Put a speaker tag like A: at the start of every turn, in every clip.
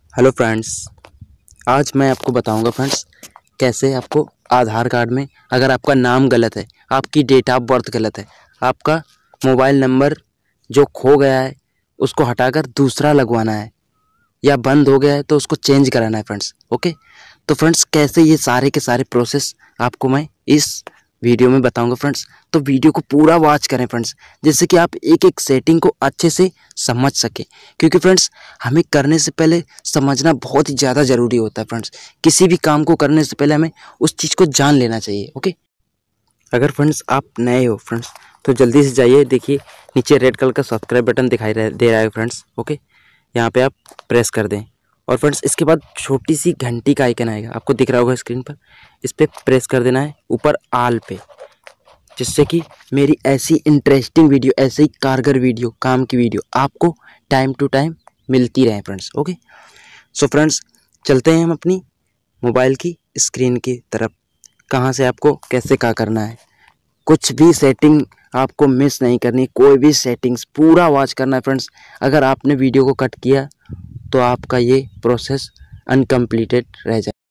A: Hello friends, आज मैं आपको बताऊंगा फ्रेंड्स कैसे आपको आधार कार्ड में अगर आपका नाम गलत है, आपकी डेट ऑफ बर्थ गलत है, आपका मोबाइल नंबर जो खो गया है उसको हटाकर दूसरा लगवाना है या बंद हो गया है तो उसको चेंज कराना है फ्रेंड्स। ओके, तो फ्रेंड्स कैसे ये सारे के सारे प्रोसेस आपको मैं इस वीडियो में बताऊंगा फ्रेंड्स। तो वीडियो को पूरा वॉच करें फ्रेंड्स, जिससे कि आप एक एक सेटिंग को अच्छे से समझ सकें, क्योंकि फ्रेंड्स हमें करने से पहले समझना बहुत ही ज़्यादा ज़रूरी होता है फ्रेंड्स। किसी भी काम को करने से पहले हमें उस चीज़ को जान लेना चाहिए। ओके, अगर फ्रेंड्स आप नए हो फ्रेंड्स तो जल्दी से जाइए, देखिए नीचे रेड कलर का सब्सक्राइब बटन दिखाई दे रहा है फ्रेंड्स। ओके, यहाँ पे आप प्रेस कर दें और फ्रेंड्स इसके बाद छोटी सी घंटी का आइकन आएगा, आपको दिख रहा होगा स्क्रीन पर, इस पर प्रेस कर देना है ऊपर आल पे, जिससे कि मेरी ऐसी इंटरेस्टिंग वीडियो, ऐसे ही कारगर वीडियो, काम की वीडियो आपको टाइम टू टाइम मिलती रहे फ्रेंड्स। ओके, सो फ्रेंड्स चलते हैं हम अपनी मोबाइल की स्क्रीन की तरफ। कहाँ से आपको कैसे क्या करना है, कुछ भी सेटिंग आपको मिस नहीं करनी, कोई भी सेटिंग्स पूरा वॉच करना है फ्रेंड्स। अगर आपने वीडियो को कट किया तो आपका ये प्रोसेस अनकम्प्लीटेड रह जाए।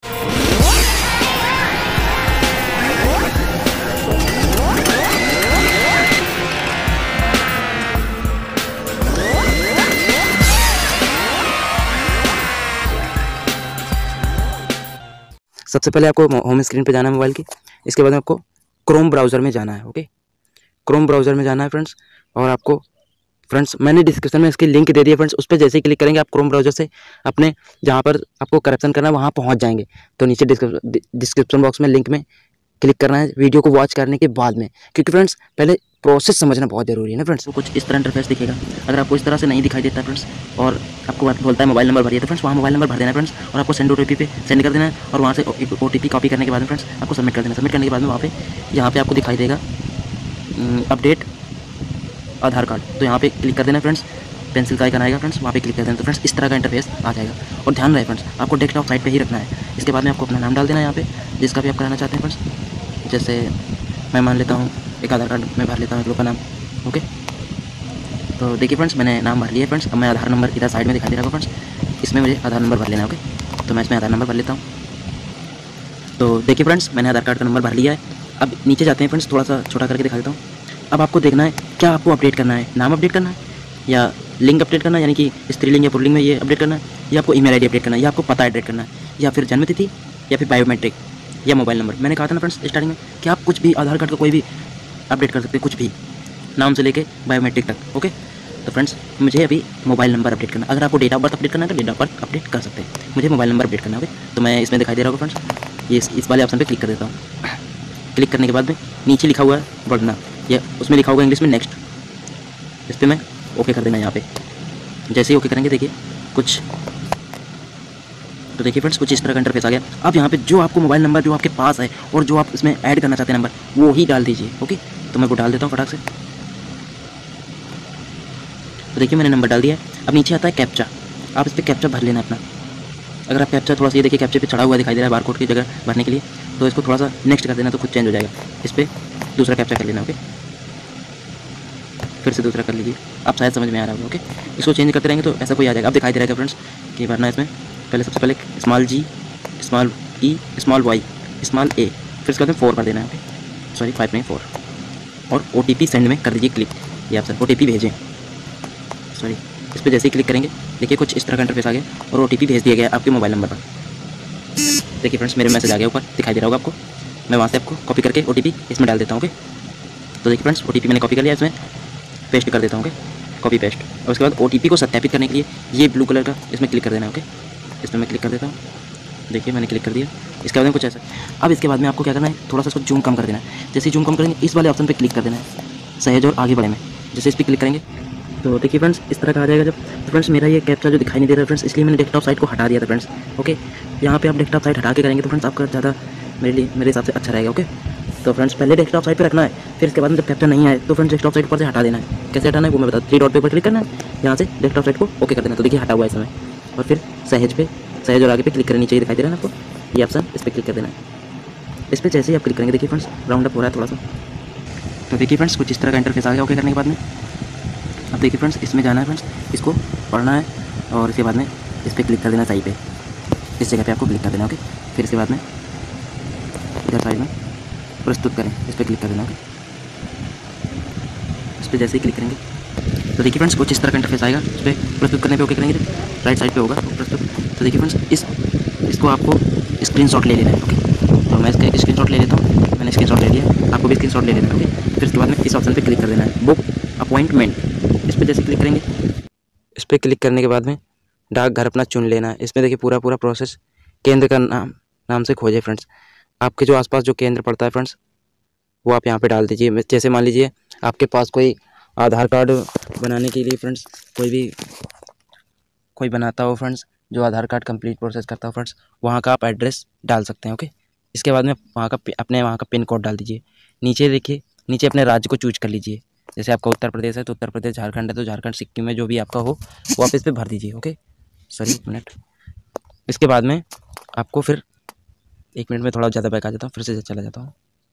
A: सबसे पहले आपको होम स्क्रीन पे जाना है मोबाइल की, इसके बाद आपको क्रोम ब्राउज़र में जाना है। ओके, क्रोम ब्राउज़र में जाना है फ्रेंड्स, और आपको फ्रेंड्स मैंने डिस्क्रिप्शन में इसकी लिंक दे दी है फ्रेंड्स, उस पर जैसे ही क्लिक करेंगे आप क्रोम ब्राउज़र से अपने जहाँ पर आपको करेक्शन करना है वहाँ पहुँच जाएंगे। तो नीचे डिस्क्रिप्शन बॉक्स में लिंक में क्लिक करना है वीडियो को वॉच करने के बाद में, क्योंकि फ्रेंड्स पहले प्रोसेस समझना बहुत ज़रूरी है ना फ्रेंड्स। तो कुछ इस तरह इंटरफेस दिखेगा, अगर आपको इस तरह से नहीं दिखाई देता फ्रेंड्स और आपको बोलता है मोबाइल नंबर भरिए, तो फ्रेंड्स वहाँ मोबाइल नंबर भर देना फ्रेंड्स, और आपको सेंड OTP पे सेंड कर देना है, और वहाँ से OTP कॉपी करने के बाद में फ्रेंड्स आपको सबमिट कर देना। सबमिट करने के बाद में वहाँ पे यहाँ पे आपको दिखाई देगा अपडेट आधार कार्ड, तो यहाँ पे क्लिक कर देना फ्रेंड्स, पेंसिल का आइकन आएगा फ्रेंड्स, वहाँ पे क्लिक कर देना। तो फ्रेंड्स इस तरह का इंटरफेस आ जाएगा, और ध्यान रहे फ्रेंड्स आपको डेस्कटॉप साइड पे ही रखना है। इसके बाद में आपको अपना नाम डाल देना है यहाँ पे, जिसका भी आप कराना चाहते हैं फ्रेंड्स। जैसे मैं मान लेता हूँ एक आधार कार्ड में भर लेता हूँ एक लोग का नाम। ओके, तो देखिए फ्रेंड्स मैंने नाम भर लिया है फ्रेंड्स। अब मैं आधार नंबर इधर साइड में दिखाई दे रहा होगा फ्रेंड्स, इसमें मुझे आधार नंबर भर लेना है। ओके, तो मैं इसमें आधार नंबर भर लेता हूँ। तो देखिए फ्रेंड्स मैंने आधार कार्ड का नंबर भर लिया है। अब नीचे जाते हैं फ्रेंड्स, थोड़ा सा छोटा करके दिखा देता हूँ। अब आपको देखना है क्या आपको अपडेट करना है, नाम अपडेट करना है या लिंग अपडेट करना है, यानी कि स्त्रीलिंग या पुल्लिंग में ये अपडेट करना है, या आपको ईमेल ID अपडेट करना है, या आपको पता अपडेट करना है, या फिर जन्म तिथि, या फिर बायोमेट्रिक, या मोबाइल नंबर। मैंने कहा था ना फ्रेंड्स स्टार्टिंग में कि आप कुछ भी आधार कार्ड का कोई भी अपडेट कर सकते हैं, कुछ भी, नाम से लेके बायोमेट्रिक तक। ओके, तो फ्रेंड्स मुझे अभी मोबाइल नंबर अपडेट करना है। अगर आपको डेट ऑफ बर्थ अपडेट करना है तो डेट ऑफ बर्थ अपडेट कर सकते हैं, मुझे मोबाइल नंबर अपडेट करना है। ओके, तो मैं इसमें दिखाई दे रहा होगा फ्रेंड्स, ये इस वाले ऑप्शन पे क्लिक कर देता हूँ। क्लिक करने के बाद में नीचे लिखा हुआ है बढ़ना, या उसमें लिखा होगा इंग्लिश में नेक्स्ट, इस पर मैं ओके कर देना यहाँ पे। जैसे ही ओके करेंगे देखिए कुछ, तो देखिए फ्रेंड्स कुछ इस तरह का इंटरफेस आ गया। अब यहाँ पे जो आपको मोबाइल नंबर जो आपके पास है और जो आप इसमें ऐड करना चाहते हैं नंबर, वो ही डाल दीजिए। ओके, तो मैं वो डाल देता हूँ फटाक से। तो देखिए मैंने नंबर डाल दिया है। अब नीचे आता है कैप्चा, आप इस पर कैप्चा भर लेना अपना। अगर आप कैप्चा थोड़ा सा, ये देखिए कैप्चे पे चढ़ा हुआ दिखाई दे रहा है बारकोड की जगह भरने के लिए, तो इसको थोड़ा सा नेक्स्ट कर देना तो खुद चेंज हो जाएगा। इस पर दूसरा कैप्चा कर लेना। ओके, फिर से दूसरा कर लीजिए, आप शायद समझ में आ रहा होगा। ओके, इसको चेंज करते रहेंगे तो ऐसा कोई आ जाएगा। अब दिखाई दे रहा है फ्रेंड्स कि भरना है इसमें पहले, सबसे पहले small g, small e, small y, small a, फिर इसके बाद में 4 कर देना है। ओके, सॉरी 5 नहीं 4, और OTP सेंड में कर दीजिए क्लिक, ये आप सर OTP भेजें। सॉरी, इस पर जैसे ही क्लिक करेंगे देखिए कुछ इस तरह का इंटरफेस आ गया, और OTP भेज दिया गया आपके मोबाइल नंबर पर। देखिए फ्रेंड्स मेरे मैसेज आ गया, ऊपर दिखाई दे रहा होगा आपको। मैं वहाँ से आपको कॉपी करके OTP इसमें डाल देता हूँ। ओके, तो देखिए फ्रेंड्स OTP मैंने कॉपी कर लिया, इसमें पेस्ट कर देता हूँ। ओके, कॉपी पेस्ट, और उसके बाद OTP को सत्यापित करने के लिए ये ब्लू कलर का इसमें क्लिक कर देना है। ओके, इसमें मैं क्लिक कर देता हूँ। देखिए मैंने क्लिक कर दिया। इसके बाद में कुछ ऐसा, अब इसके बाद में आपको क्या करना है, थोड़ा सा इसको जूम कम कर देना है। जैसे ही जूम कम करेंगे इस वाले ऑप्शन पे क्लिक कर देना है, सहज और आगे बढ़े में। जैसे इस पर क्लिक करेंगे तो देखिए फ्रेंड्स इस तरह का आ जाएगा जब। तो फ्रेंड्स मेरा ये कैप्चा जो दिखाई नहीं दे रहा है फ्रेंड्स, इसलिए मैंने डेस्कटॉप साइट को हटा दिया था फ्रेंड्स। ओके, यहाँ पे आप डेस्कटॉप साइट हटा के करेंगे तो फ्रेंड्स आपका ज़्यादा मेरे हिसाब से अच्छा रहेगा। ओके, तो फ्रेंड्स पहले डेस्कटॉप साइट पे रखना है, फिर इसके बाद में जब कैप्चा नहीं आए तो फ्रेंड्स डेस्कटॉप साइट पर से हटा देना है। कैसे हटाना है वो मैं बता, 3 डॉट पे ऊपर क्लिक करना है, यहाँ से डेस्कटॉप साइट को ओके कर देना। तो देखिए हटा हुआ है इसमें, और फिर सहज और आगे पे क्लिक करनी चाहिए, दिखाई दे रहा है आपको ये ऑप्शन, इस पर क्लिक कर देना है। इस पर जैसे ही आप क्लिक करेंगे देखिए फ्रेंड्स राउंड अप हो रहा है थोड़ा सा। तो देखिए फ्रेंड्स कुछ इस तरह का इंटरफेस आ गया ओके करने के बाद में। अब देखिए फ्रेंड्स इसमें जाना है फ्रेंड्स, इसको पढ़ना है, और इसके बाद में इस पर क्लिक कर देना सही पे, इस जगह पे आपको क्लिक कर देना। ओके, फिर इसके बाद में इधर साइड में प्रस्तुत करें, इस पर क्लिक कर देना। ओके, इस पर जैसे ही क्लिक करेंगे तो देखिए फ्रेंड्स कुछ इस तरह का इंटरफेस आएगा। इस पर प्रस्तुत करने पे ओके करेंगे, राइट साइड पे होगा तो प्रस्तुत। तो देखिए फ्रेंड्स इसको आपको स्क्रीनशॉट ले लेना है। ओके, तो मैं इसका एक स्क्रीनशॉट ले लेता हूँ। मैंने स्क्रीनशॉट ले लिया, आपको भी स्क्रीनशॉट ले लेना है। ओके, फिर इसके बाद में इस ऑप्शन पे क्लिक कर देना है, बुक अपॉइंटमेंट। इस पर जैसे क्लिक करेंगे, इस पर क्लिक करने के बाद में डाकघर अपना चुन लेना है। इसमें देखिए पूरा प्रोसेस केंद्र का नाम से खोजे फ्रेंड्स। आपके जो आसपास जो केंद्र पड़ता है फ्रेंड्स वो आप यहाँ पे डाल दीजिए। जैसे मान लीजिए आपके पास कोई आधार कार्ड बनाने के लिए फ्रेंड्स कोई बनाता हो फ्रेंड्स, जो आधार कार्ड कंप्लीट प्रोसेस करता हो फ्रेंड्स, वहाँ का आप एड्रेस डाल सकते हैं। ओके, इसके बाद में वहाँ का पिन कोड डाल दीजिए। नीचे देखिए, नीचे अपने राज्य को चूज कर लीजिए। जैसे आपका उत्तर प्रदेश है तो उत्तर प्रदेश, झारखंड है तो झारखंड, सिक्किम में जो भी आपका हो वो आप इस पर भर दीजिए। ओके, सॉरी एक मिनट। इसके बाद में आपको फिर 1 मिनट में थोड़ा ज़्यादा बैक आ जाता हूँ, फिर से चला जाता हूँ।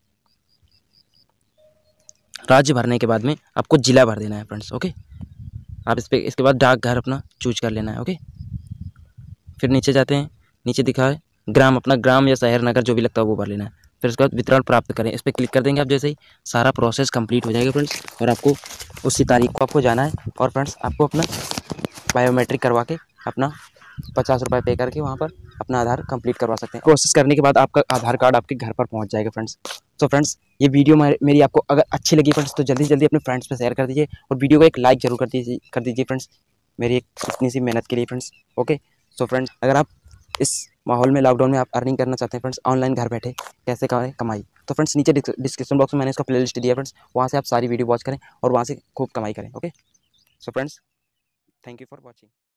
A: राज्य भरने के बाद में आपको जिला भर देना है फ्रेंड्स। ओके, आप इसके बाद डाकघर अपना चूज कर लेना है। ओके, फिर नीचे जाते हैं, नीचे दिखा है ग्राम, अपना ग्राम या शहर नगर जो भी लगता है वो भर लेना है। फिर उसके बाद वितरण प्राप्त करें, इस पर क्लिक कर देंगे आप। जैसे ही सारा प्रोसेस कंप्लीट हो जाएगा फ्रेंड्स, और आपको उसी तारीख को आपको जाना है और फ्रेंड्स आपको अपना बायोमेट्रिक करवा के अपना 50 रुपये पे करके वहाँ पर अपना आधार कंप्लीट करवा सकते हैं। प्रोसेस करने के बाद आपका आधार कार्ड आपके घर पर पहुँच जाएगा फ्रेंड्स। तो फ्रेंड्स ये वीडियो मेरी आपको अगर अच्छी लगी फ्रेंड्स तो जल्दी से जल्दी अपने फ्रेंड्स पे शेयर कर दीजिए और वीडियो को एक लाइक जरूर कर दीजिए फ्रेंड्स, मेरी एक इतनी सी मेहनत के लिए फ्रेंड्स। ओके, सो फ्रेंड्स अगर आप इस माहौल में लॉकडाउन में आप अर्निंग करना चाहते हैं फ्रेंड्स, ऑनलाइन घर बैठे कैसे करें कमाई, तो फ्रेंड्स नीचे डिस्क्रिप्शन बॉक्स में मैंने इसका प्लेलिस्ट दिया है फ्रेंड्स, वहाँ से आप सारी वीडियो वॉच करें और वहाँ से खूब कमाई करें। Okay, so friends thank you for watching.